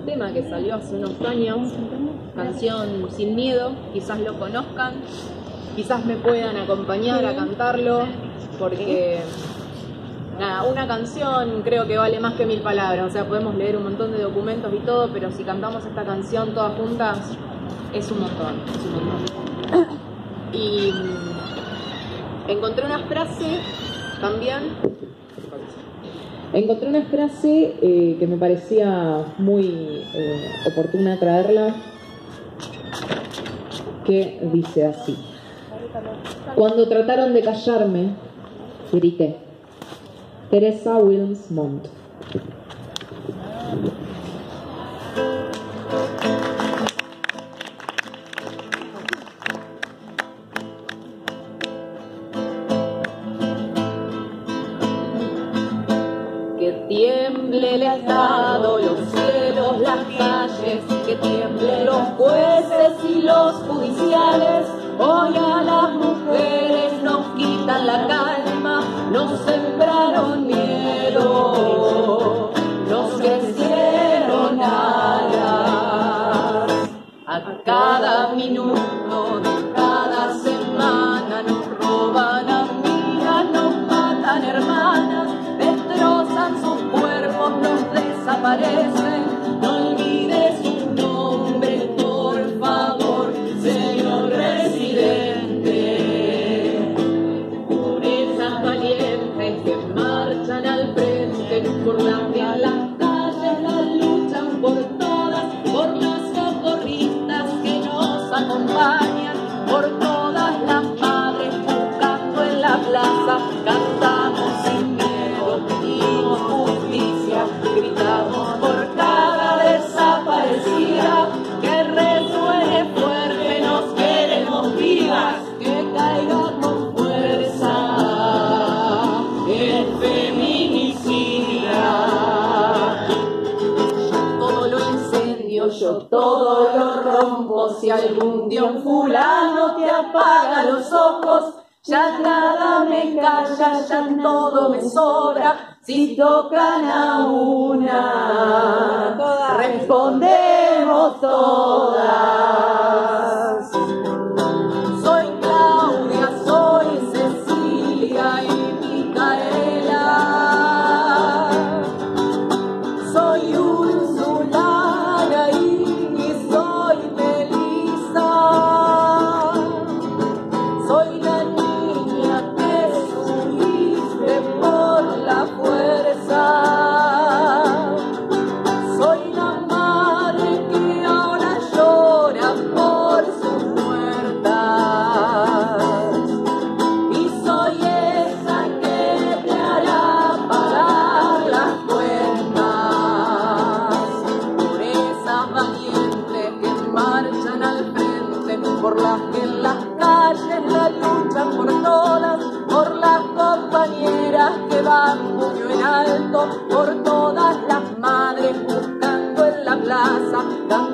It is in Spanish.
tema que salió hace unos años, canción Sin Miedo, quizás lo conozcan, quizás me puedan acompañar a cantarlo, porque nada, una canción creo que vale más que 1000 palabras, o sea, podemos leer un montón de documentos y todo, pero si cantamos esta canción todas juntas, es un montón, es un montón. Y encontré una frase también. Encontré una frase que me parecía muy oportuna traerla, que dice así: cuando trataron de callarme, grité. Teresa Wilms Montt. Que tiemble el Estado, los cielos, las calles, que tiemblen los jueces y los judiciales. Hoy a las mujeres nos quitan la calma, nos sembraron miedo, nos crecieron alas. A cada minuto de cada semana nos roban amigas, nos matan hermanas, destrozan sus cuerpos, nos desaparecen. No olvides su nombre, por favor, señor presidente. Por esas valientes que marchan al frente, por las que en las calles la luchan por todas, por las socorristas que nos acompañan, por todas las madres buscando en la plaza, cantamos sin miedo, pedimos justicia, gritamos por cada desaparecida, que resuene fuerte, nos queremos vivas, que caiga con fuerza el feminicida. Todo lo incendio, yo todo lo rompo, si algún día un fulano te apaga los ojos, ya nada me calla, ya todo me sobra. Si tocan a una, respondemos todas. Soy Claudia, soy Cecilia y Micaela. Soy Úrsula y soy Melissa. Soy la niña que subiste por la fuerza. Soy la madre que ahora llora por sus muertas. Y soy esa que te hará pagar las cuentas. Por esas valientes que marchan al frente, por las que en las calles la luchan por todas, por las compañeras que van puño en alto, por todas las madres buscando en la plaza.